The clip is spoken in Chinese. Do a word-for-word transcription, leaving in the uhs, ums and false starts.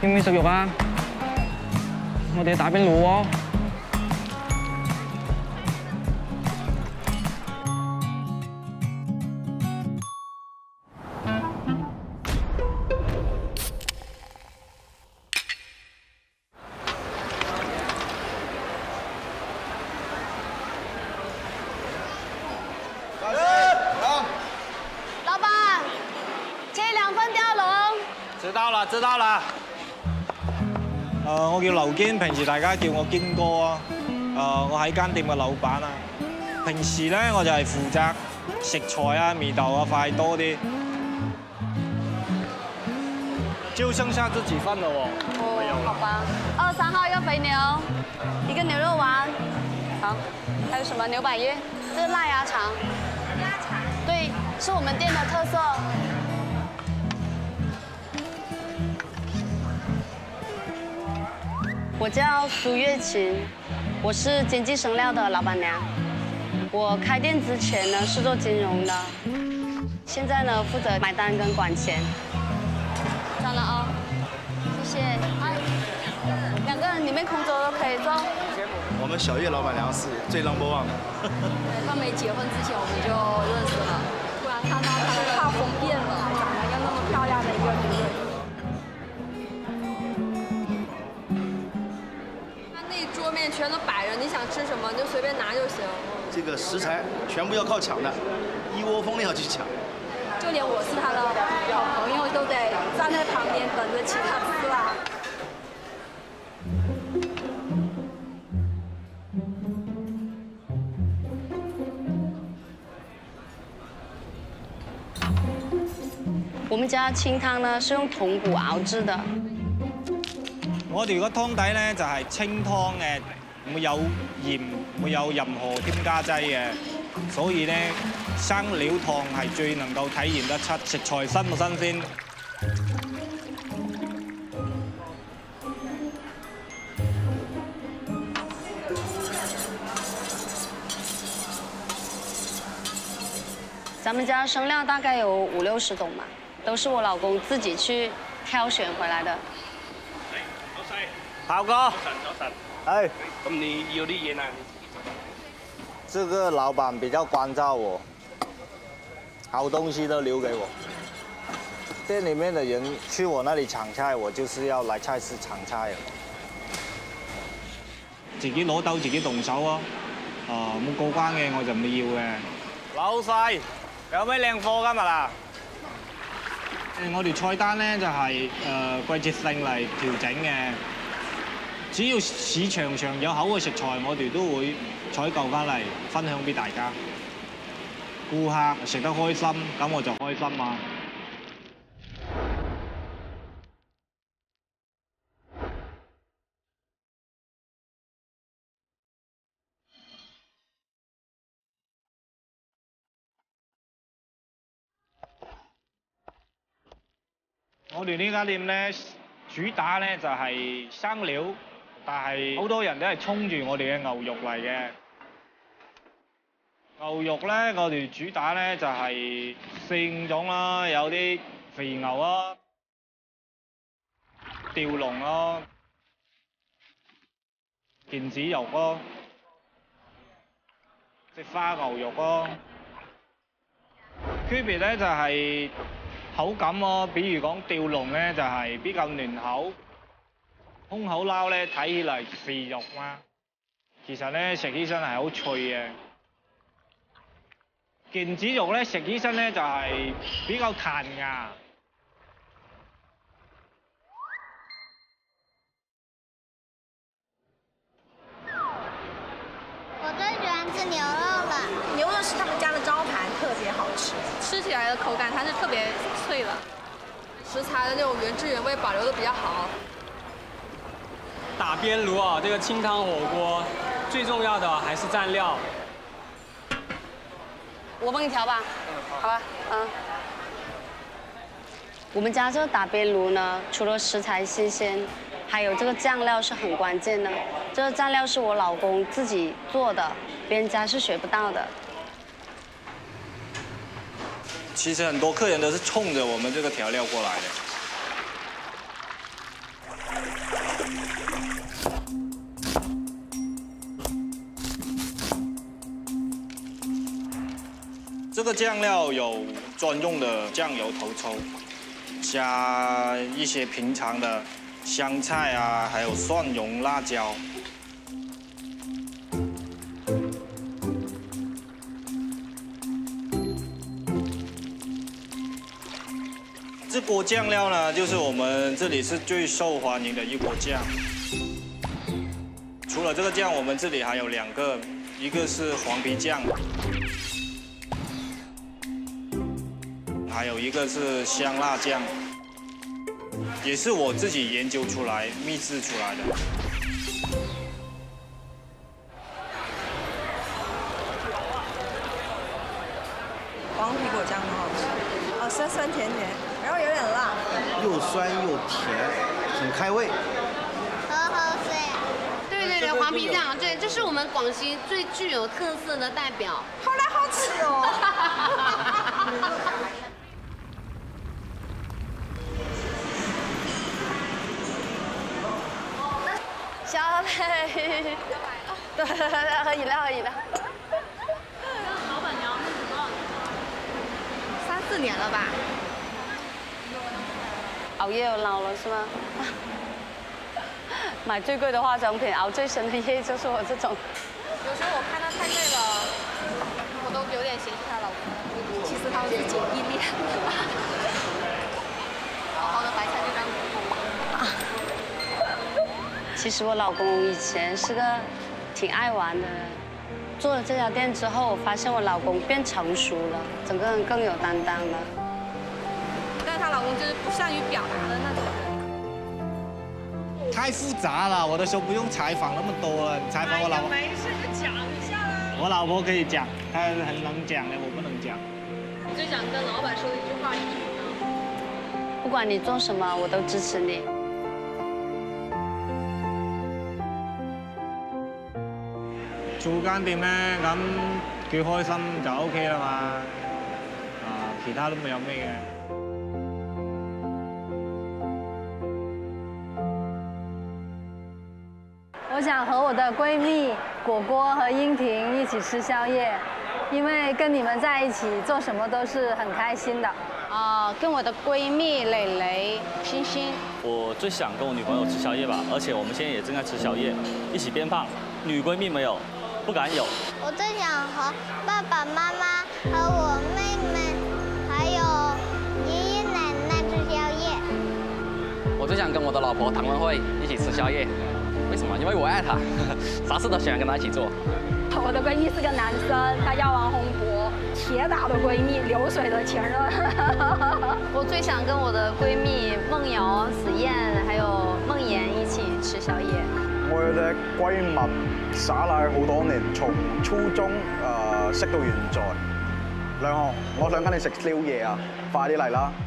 要唔要食肉啊？我哋打邊爐喎。 知道啦，知道啦。誒、呃，我叫劉堅，平時大家叫我堅哥啊。誒、呃，我喺間店嘅老闆啊。平時咧，我就係負責食材啊、味道啊快多啲。就剩下這幾份了喎。 哦，好吧。二三號一個肥牛，一個牛肉丸。好，還有什麼牛百葉？這是臘鴨腸。鴨腸。對，是我們店的特色。 我叫苏月琴，我是坚记生料的老板娘。我开店之前呢是做金融的，现在呢负责买单跟管钱。算了啊、哦，谢谢。哎，两个人里面空桌都可以坐。 我们小月老板娘是最 number one 的。 他没结婚之前我们就认识了，突然看到她的画风变了，长得又那么漂亮的一个女人。 桌面全都摆着，你想吃什么你就随便拿就行。 这个食材全部要靠抢的，一窝蜂的要去抢。 就连我是他的好朋友，都得站在旁边等着请他吃啦。 我們家清湯呢是用筒骨熬製的。 我哋個湯底咧就係清湯嘅，唔會有鹽，唔會有任何添加劑嘅，所以咧生料湯係最能夠體現得出食材新唔新鮮。 咱們家生料大概有五六十種吧，都是我老公自己去挑選回來的。 炮哥，早晨，早晨。哎，咁你要啲嘢啊？ 这个老板比较关照我，好东西都留给我。店里面的人去我那里抢菜，我就是要来菜市抢菜啊。 自己攞兜，自己動手啊！啊，冇過關嘅我就唔要嘅。老細，有咩靚貨今日啊？誒，我條菜單咧就係誒季節性嚟調整嘅。 只要市場上有口嘅食材，我哋都會採購翻嚟分享俾大家。顧客食得開心，咁我就開心嘛。我哋呢間店咧，主打咧就係生料。 但係好多人都係衝住我哋嘅牛肉嚟嘅。牛肉咧，我哋主打咧就係四五種啦，有啲肥牛啦、吊龍咯、腱子肉咯、即花牛肉咯。區別咧就係口感咯，比如講吊龍咧就係比較嫩口。 空口撈咧睇起嚟肥肉嘛，其實咧食起身係好脆嘅。腱子肉咧食起身咧就係比較彈牙。 我最喜歡吃牛肉了， 牛肉是他們家的招牌，特別好吃，吃起來的口感它是特別脆的，食材的那種原汁原味保留得比較好。 打邊爐啊，這個清湯火鍋最重要的還是蘸料。 我幫你調吧，好吧，嗯。我們家這個打邊爐呢，除了食材新鮮，還有這個醬料是很關鍵的。這個醬料是我老公自己做的，別人家是學不到的。 其實很多客人都是衝着我們這個調料過來的。 这个酱料有专用的酱油头抽，加一些平常的香菜啊，还有蒜蓉、辣椒。这锅酱料呢，就是我们这里是最受欢迎的一锅酱。除了这个酱，我们这里还有两个，一个是黄皮酱。 还有一个是香辣酱，也是我自己研究出来、秘制出来的。 黄皮果酱很好吃，哦，酸酸甜甜，然后有点辣， 又酸又甜，很开胃。 喝口水。 对对对，黄皮酱，对，这是我们广西最具有特色的代表。 好来好吃哦。 小磊，对对对，喝饮料喝饮料。老板娘认识多少年了？三四年了吧。熬夜有老了是吗？买最贵的化妆品，熬最深的夜就是我这种。 有时候我看他太累了，我都有点嫌弃他老公。其实他是姐弟恋。好好的白菜就这样子。啊。 其实我老公以前是个挺爱玩的人，做了这家店之后，我发现我老公变成熟了，整个人更有担当了。 但是她老公就是不善于表达的那种人。 太复杂了，我的时候不用采访那么多了，你采访我老婆。 没事就讲一下啦。 我老婆可以讲，她很能讲的，我不能讲。 你最想跟老板说的一句话是什么呢？ 不管你做什么，我都支持你。 做間店咧，咁佢開心就 O K 啦嘛，啊，其他都冇有咩嘅。 我想和我的闺蜜果果和英婷一起吃宵夜，因为跟你们在一起做什么都是很开心的。 啊、呃，跟我的闺蜜蕾蕾、欣欣。 我最想跟我女朋友吃宵夜吧，而且我们现在也正在吃宵夜，一起变胖。女闺蜜没有。 不敢有。 我最想和爸爸妈妈和我妹妹，还有爷爷奶奶吃宵夜。 我最想跟我的老婆唐文慧一起吃宵夜，为什么？因为我爱她，啥事都喜欢跟她一起做。 我的闺蜜是个男生，他药王洪博，铁打的闺蜜，流水的前任。 我最想跟我的闺蜜梦瑶、子燕还有梦妍一起吃宵夜。 我有隻閨蜜耍賴好多年，從初中誒識到現在。兩項，我想跟你食宵夜啊！快啲嚟啦！